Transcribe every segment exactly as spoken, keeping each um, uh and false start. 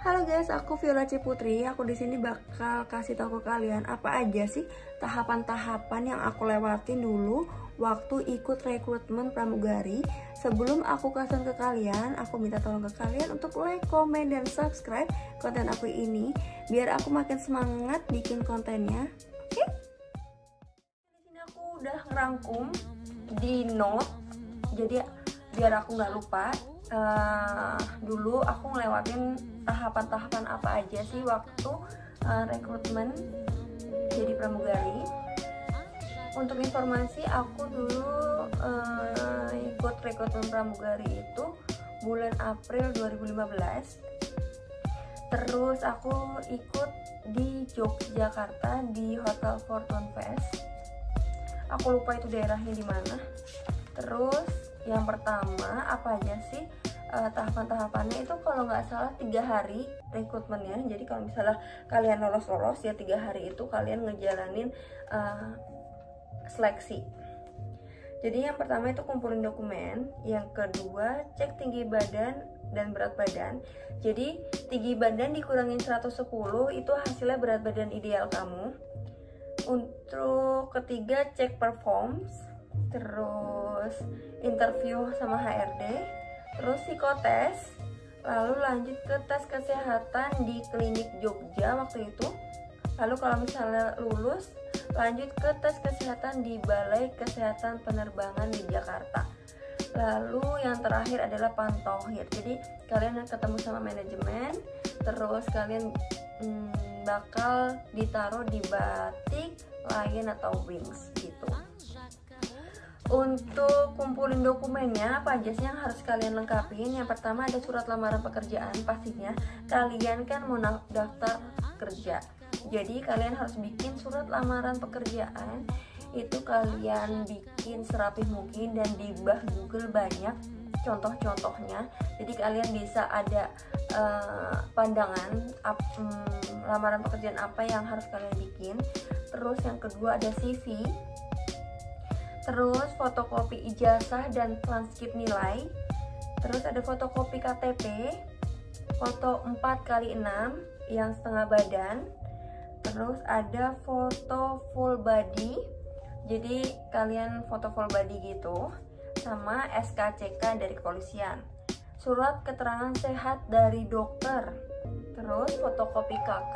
Halo guys, aku Viola Ciputri. Aku di sini bakal kasih tahu ke kalian apa aja sih tahapan-tahapan yang aku lewatin dulu waktu ikut rekrutmen pramugari. Sebelum aku kasih ke kalian, aku minta tolong ke kalian untuk like, komen, dan subscribe konten aku ini biar aku makin semangat bikin kontennya. Oke? Okay? Di sini aku udah ngerangkum di note, jadi biar aku nggak lupa. Uh, dulu aku ngelewatin tahapan-tahapan apa aja sih waktu uh, rekrutmen jadi pramugari. Untuk informasi, aku dulu uh, ikut rekrutmen pramugari itu bulan April dua ribu lima belas. Terus aku ikut di Yogyakarta di Hotel Fortune Fest. Aku lupa itu daerahnya di mana. Terus yang pertama apa aja sih uh, tahapan-tahapannya itu, kalau nggak salah tiga hari rekrutmennya. Jadi kalau misalnya kalian lolos-lolos ya tiga hari itu kalian ngejalanin uh, seleksi. Jadi yang pertama itu kumpulin dokumen, yang kedua cek tinggi badan dan berat badan. Jadi tinggi badan dikurangin seratus sepuluh itu hasilnya berat badan ideal kamu. Untuk ketiga cek performance, terus interview sama H R D, terus psikotes, lalu lanjut ke tes kesehatan di klinik Jogja waktu itu. Lalu kalau misalnya lulus, lanjut ke tes kesehatan di Balai Kesehatan Penerbangan di Jakarta. Lalu yang terakhir adalah pantauhir. Jadi kalian ketemu sama manajemen, terus kalian hmm, bakal ditaruh di batik, lion atau wings gitu. Untuk kumpulin dokumennya, apa aja sih yang harus kalian lengkapin? Yang pertama ada surat lamaran pekerjaan. Pastinya kalian kan mau daftar kerja, jadi kalian harus bikin surat lamaran pekerjaan. Itu kalian bikin serapih mungkin dan di bah Google banyak contoh-contohnya. Jadi kalian bisa ada uh, pandangan ap, um, lamaran pekerjaan apa yang harus kalian bikin. Terus yang kedua ada C V. Terus fotokopi ijazah dan transkrip nilai. Terus ada fotokopi K T P, foto empat kali enam yang setengah badan. Terus ada foto full body. Jadi kalian foto full body gitu. Sama S K C K dari kepolisian. Surat keterangan sehat dari dokter. Terus fotokopi K K.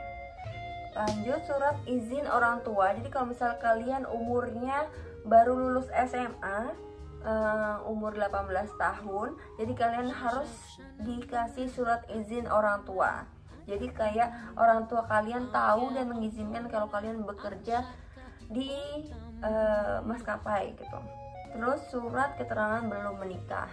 Lanjut surat izin orang tua. Jadi kalau misal kalian umurnya baru lulus S M A, uh, umur delapan belas tahun, jadi kalian harus dikasih surat izin orang tua. Jadi kayak orang tua kalian tahu dan mengizinkan kalau kalian bekerja di uh, maskapai gitu. Terus surat keterangan belum menikah.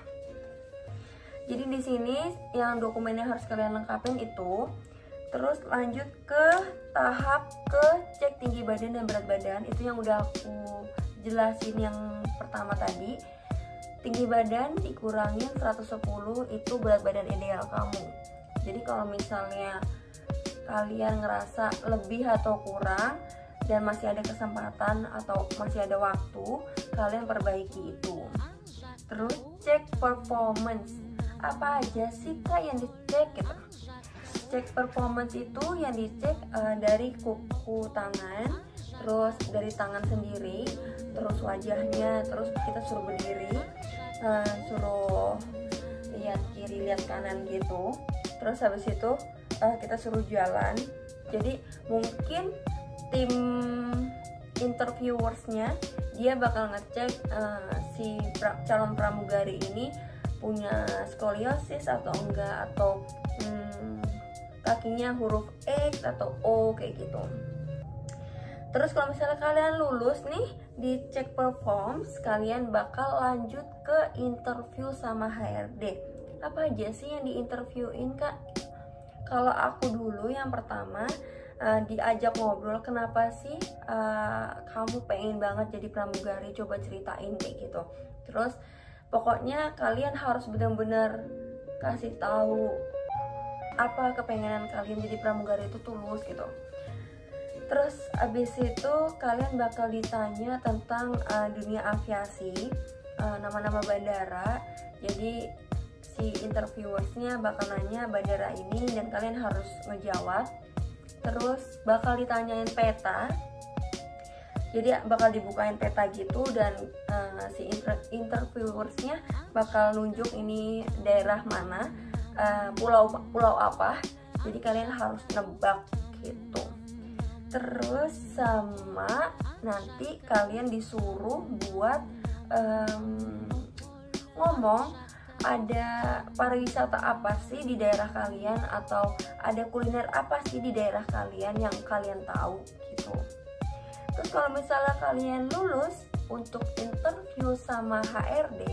Jadi di sini yang dokumennya harus kalian lengkapin itu. Terus lanjut ke tahap ke cek tinggi badan dan berat badan. Itu yang udah aku jelasin yang pertama tadi. Tinggi badan dikurangin seratus sepuluh itu berat badan ideal kamu. Jadi kalau misalnya kalian ngerasa lebih atau kurang dan masih ada kesempatan atau masih ada waktu, kalian perbaiki itu. Terus cek performance. Apa aja sih Kak yang dicek gitu? Cek performance itu yang dicek uh, dari kuku tangan, terus dari tangan sendiri, terus wajahnya, terus kita suruh berdiri, uh, suruh lihat kiri, lihat kanan gitu. Terus habis itu uh, kita suruh jalan. Jadi mungkin tim interviewersnya dia bakal ngecek uh, si pra, calon pramugari ini punya skoliosis atau enggak, atau hmm, kakinya huruf X atau O kayak gitu. Terus kalau misalnya kalian lulus nih di cek performance, kalian bakal lanjut ke interview sama H R D. Apa aja sih yang diinterviewin Kak? Kalau aku dulu yang pertama uh, diajak ngobrol, kenapa sih uh, kamu pengen banget jadi pramugari, coba ceritain kayak gitu. Terus pokoknya kalian harus benar-benar kasih tahu apa kepengenan kalian jadi pramugari itu tulus gitu. Terus abis itu kalian bakal ditanya tentang uh, dunia aviasi, uh, nama-nama bandara. Jadi si si interviewersnya bakal nanya bandara ini dan kalian harus ngejawab. Terus bakal ditanyain peta, jadi bakal dibukain peta gitu, dan uh, si inter interviewersnya bakal nunjuk ini daerah mana, uh, pulau pulau apa, jadi kalian harus nebak gitu. Terus sama nanti kalian disuruh buat um, ngomong ada pariwisata apa sih di daerah kalian, atau ada kuliner apa sih di daerah kalian yang kalian tahu gitu. Terus kalau misalnya kalian lulus untuk interview sama H R D,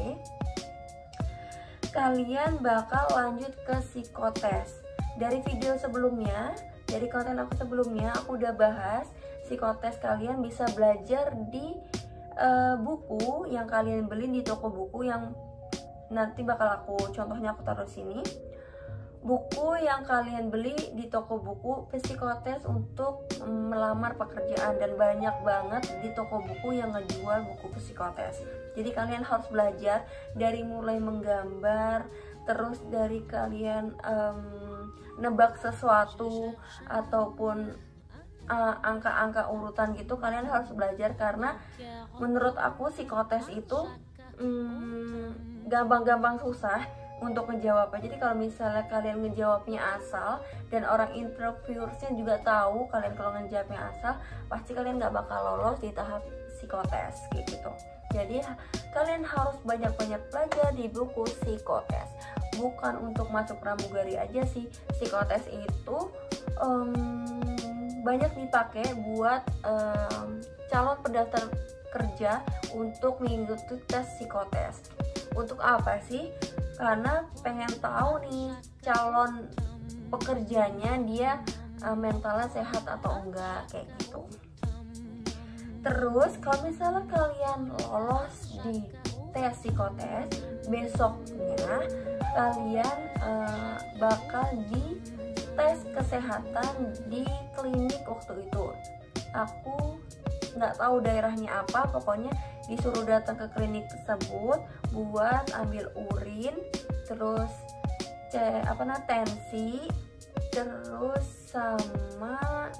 kalian bakal lanjut ke psikotes. Dari video sebelumnya, dari konten aku sebelumnya, aku udah bahas psikotes kalian bisa belajar di uh, buku yang kalian beli di toko buku yang nanti bakal aku contohnya aku taruh sini. Buku yang kalian beli di toko buku psikotes untuk melamar pekerjaan, dan banyak banget di toko buku yang ngejual buku psikotes. Jadi kalian harus belajar dari mulai menggambar, terus dari kalian um, nebak sesuatu ataupun angka-angka uh, urutan gitu, kalian harus belajar. Karena menurut aku psikotes itu gampang-gampang um, susah untuk ngejawabnya. Jadi kalau misalnya kalian ngejawabnya asal dan orang interviewersnya juga tahu kalian kalau ngejawabnya asal, pasti kalian nggak bakal lolos di tahap psikotes gitu. Jadi kalian harus banyak-banyak belajar di buku psikotes. Bukan untuk masuk pramugari aja sih, psikotes itu um, banyak dipakai buat um, calon pendaftar kerja untuk mengikuti tes psikotes. Untuk apa sih? Karena pengen tahu nih calon pekerjanya dia uh, mentalnya sehat atau enggak, kayak gitu. Terus kalau misalnya kalian lolos di tes psikotes, besoknya kalian uh, bakal di tes kesehatan di klinik waktu itu. Aku nggak tahu daerahnya apa, pokoknya disuruh datang ke klinik tersebut buat ambil urin, terus cek apa nah tensi, terus sama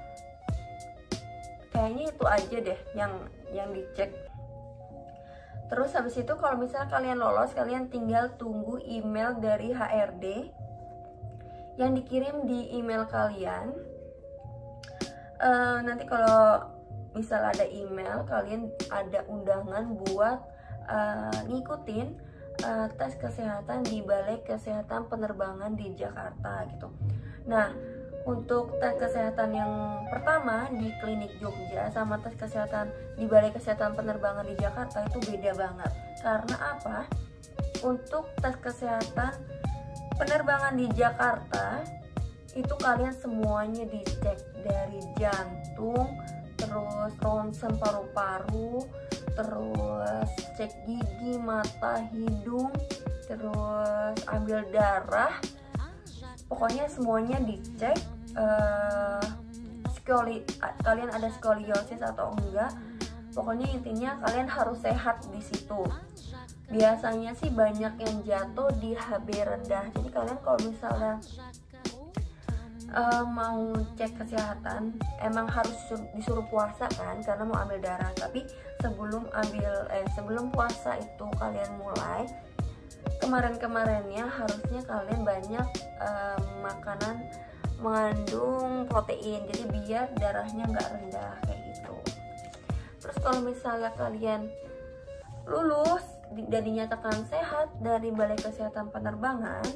kayaknya itu aja deh yang yang dicek. Terus habis itu kalau misalnya kalian lolos, kalian tinggal tunggu email dari H R D yang dikirim di email kalian. Uh, nanti kalau misal ada email, kalian ada undangan buat uh, ngikutin uh, tes kesehatan di Balai Kesehatan Penerbangan di Jakarta gitu. Nah, untuk tes kesehatan yang pertama di klinik Jogja sama tes kesehatan di Balai Kesehatan Penerbangan di Jakarta itu beda banget. Karena apa? Untuk tes kesehatan penerbangan di Jakarta itu kalian semuanya dicek, dari jantung, terus ronsen paru-paru, terus cek gigi, mata, hidung, terus ambil darah, pokoknya semuanya dicek. Uh, skoli, kalian ada skoliosis atau enggak, pokoknya intinya kalian harus sehat di situ. Biasanya sih banyak yang jatuh di H B rendah, jadi kalian kalau misalnya Uh, mau cek kesehatan emang harus disuruh puasa kan, karena mau ambil darah. Tapi sebelum ambil eh sebelum puasa itu kalian mulai kemarin-kemarinnya harusnya kalian banyak uh, makanan mengandung protein, jadi biar darahnya nggak rendah kayak gitu. Terus kalau misalnya kalian lulus dan dinyatakan sehat dari Balai Kesehatan Penerbangan,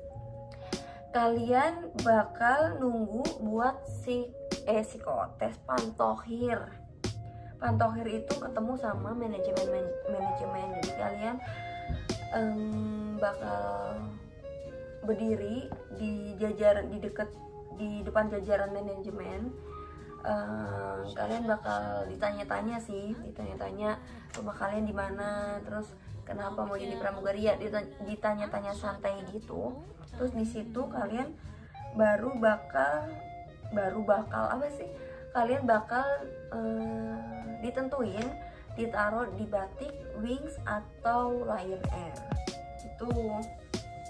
kalian bakal nunggu buat si eh psikotes pantohir. Pantohir itu ketemu sama manajemen manajemen. Jadi kalian um, bakal berdiri di jajaran di dekat di depan jajaran manajemen. Um, kalian bakal ditanya-tanya sih, ditanya-tanya rumah kalian di mana, terus kenapa mau jadi pramugari, ya ditanya-tanya santai gitu. Terus di situ kalian baru bakal baru bakal apa sih? Kalian bakal uh, ditentuin ditaruh di Batik, Wings atau Lion Air. Itu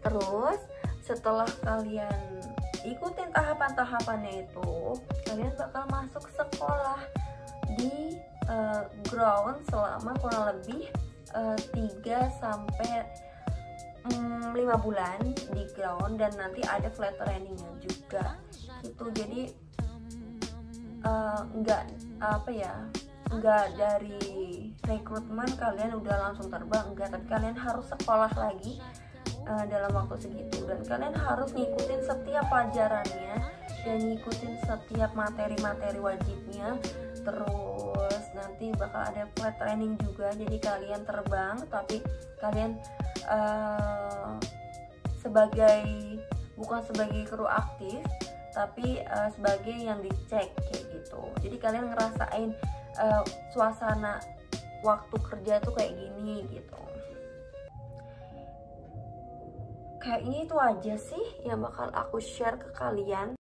Terus setelah kalian ikutin tahapan-tahapannya itu, kalian bakal masuk sekolah di uh, ground selama kurang lebih uh, tiga sampai lima bulan di ground, dan nanti ada flight trainingnya juga gitu. Jadi uh, nggak apa ya nggak dari rekrutmen kalian udah langsung terbang, enggak, tapi kalian harus sekolah lagi uh, dalam waktu segitu, dan kalian harus ngikutin setiap pelajarannya dan ngikutin setiap materi-materi wajibnya. Terus nanti bakal ada flight training juga, jadi kalian terbang tapi kalian uh, sebagai bukan sebagai kru aktif, tapi uh, sebagai yang dicek kayak gitu. Jadi kalian ngerasain uh, suasana waktu kerja tuh kayak gini gitu. Kayaknya itu aja sih yang bakal aku share ke kalian.